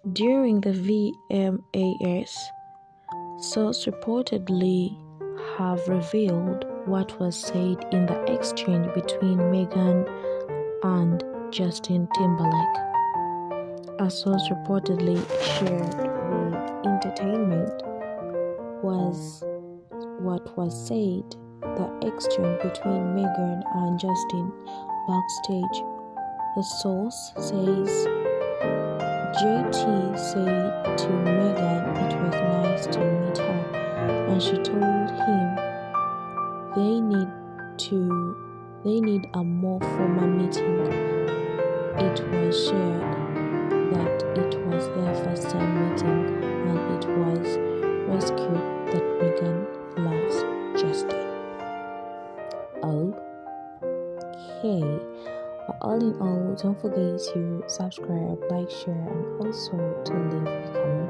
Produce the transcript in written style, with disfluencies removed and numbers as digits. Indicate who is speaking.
Speaker 1: During the VMAs, sources reportedly have revealed what was said in the exchange between Megan and Justin Timberlake. A source reportedly shared with Entertainment was what was said the exchange between Megan and Justin backstage. The source says JT said to Megan it was nice to meet her, and she told him they need a more formal meeting. It was shared that it was their first time meeting, and it was rescued that Megan loves Justin. Okay. But all in all, don't forget to subscribe, like, share, and also to leave a comment.